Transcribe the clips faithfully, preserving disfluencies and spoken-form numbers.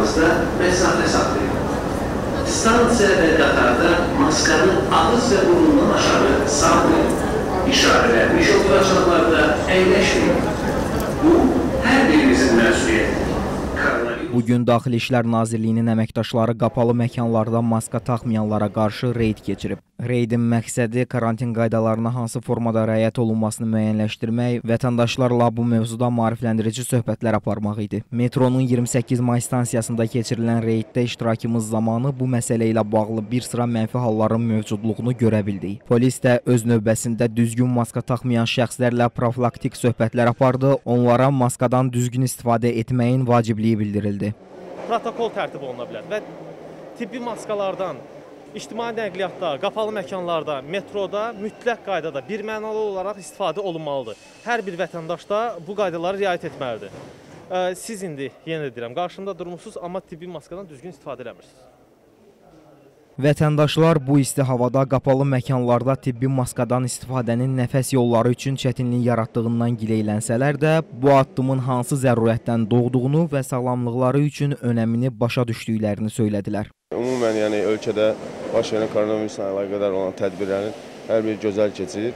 aranızda mesafe saklayın. Stansiya ve qatarda maskanı ağız ve burnundan aşağı salmayın. İşarelenmiş oturacaklarda əyləşməyin. Bu, hər birimizin məsuliyyətidir. Bugün Daxili İşlər Nazirliyinin əməkdaşları qapalı məkanlarda maska taxmayanlara qarşı reyd keçirib. Reydin məqsədi karantin qaydalarına hansı formada rəayət olunmasını müəyyənləşdirmək, vətəndaşlarla bu mövzuda maarifləndirici söhbətlər aparmaq idi. Metronun iyirmi səkkiz may stansiyasında keçirilən reyddə iştirakımız zamanı bu məsələ ilə bağlı bir sıra mənfi halların mövcudluğunu görə bildik. Polis də öz növbəsində düzgün maska taxmayan şəxslərlə profilaktik söhbətlər apardı, onlara maskadan düzgün istifadə etməyin vacibliyi bildirildi. Protokol tərtib oluna bilər və tibbi maskalardan İctimai nəqliyyatda, qapalı məkanlarda, metroda mütləq qaydada birmənalı olaraq istifadə olunmalıdır. Hər bir vətəndaş da bu qaydalara riayət etməlidir. Siz indi, yenə deyirəm, qarşımda durmusunuz, amma tibbi maskadan düzgün istifadə eləmirsiniz. Vətəndaşlar bu isti havada qapalı məkanlarda tibbi maskadan istifadənin nəfəs yolları üçün çətinlik yaratdığından giləyilənsələr də, bu addımın hansı zərurətdən doğduğunu və sağlamlıqları üçün önəmini başa düşdüklərini söylədilər. Ümumən, yəni ölkədə baş verən koronavirusla əlaqədar olan tədbirlərin hər biri gözəl keçir.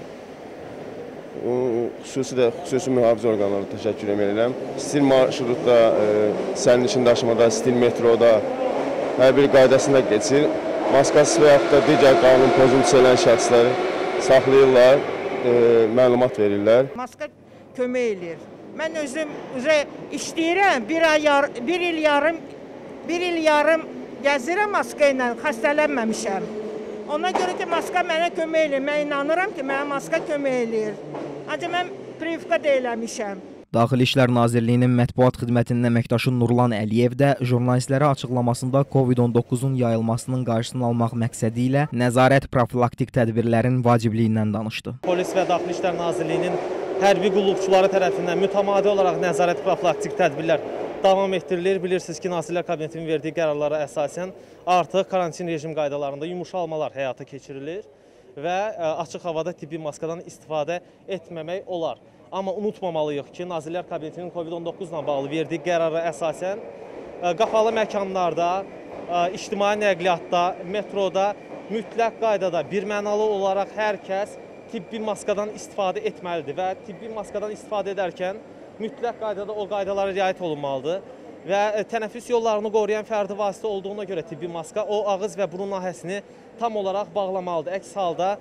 Xüsusi də xüsusi mühafizə orqanlarına təşəkkür edirəm. Stil marşrutda, sərnişin daşımada, stil metroda hər bir qaydasında keçir. Maskasız və yaxud da digər qanun pozuntusu edən şəxsləri saxlayırlar, məlumat verirlər. Maska kömək edir. Mən özüm üzrə işləyirəm, bir ay, bir il yarım, bir il yarım gəzirəm maska ilə, xəstələnməmişəm. Ona görə ki, maska mənə kömək edir. Mən inanıram ki, mənə maska kömək edir. Ancaq mən privka da eləmişəm. Daxili İşlər Nazirliyinin mətbuat xidmətinin əməkdaşı Nurlan Əliyev də jurnalistlərə açıqlamasında Covid on doqquzun yayılmasının qarşısını almaq məqsədi ilə nəzarət profilaktik tədbirlərin vacibliyindən danışdı. Polis və Daxili İşlər Nazirliyinin hərbi qulluqçuları tərəfindən mütəmadi olaraq nəzarət profilaktik tədbirlər davam etdirilir. Bilirsiniz ki, Nazirlər Kabinetinin verdiyi qərarlara əsasən artıq karantin rejim qaydalarında yumuşalmalar həyata keçirilir və açıq havada tibbi maskadan istifadə etməmək olar. Amma unutmamalıyıq ki, Nazirlər Kabinetinin Covid on doqquzla bağlı verdiyi qərara əsasən qapalı məkanlarda, ictimai nəqliyyatda, metroda mütləq qaydada birmənalı olaraq hər kəs tibbi maskadan istifadə etməlidir və tibbi maskadan istifadə edərkən mütləq qaydada o qaydalara riayət olunmalıdır və tənəffüs yollarını qoruyan fərdi vasitə olduğuna görə tibbi maska o ağız və burun nahəsini tam olaraq bağlamalıdır. Əks halda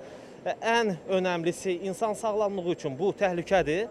ən önəmlisi insan sağlamlığı üçün bu təhlükədir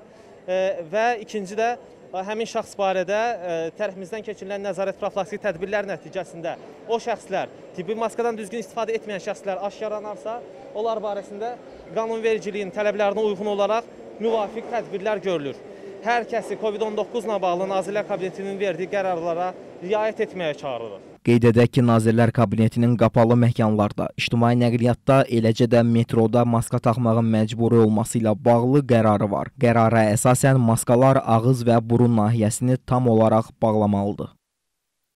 və ikinci də həmin şəxs barədə tərəfimizdən keçirilən nəzarət profilaktik tədbirlər nəticəsində o şəxslər, tibbi maskadan düzgün istifadə etməyən şəxslər aşkarlanarsa, onlar barəsində qanunvericiliyin tələblərinə uyğun olaraq müvafiq tədbirlər görülür. Hər kəsi Covid on doqquzla bağlı Nazirlər Kabinetinin verdiyi qərarlara riayət etməyə çağırırıq. Qeyd edək ki, Nazirlər Kabinetinin qapalı məkanlarda, ictimai nəqliyyatda, eləcə də metroda maska taxmağın məcburi olması ilə bağlı qərarı var. Qərara əsasən maskalar ağız və burun nahiyəsini tam olaraq bağlamalıdır.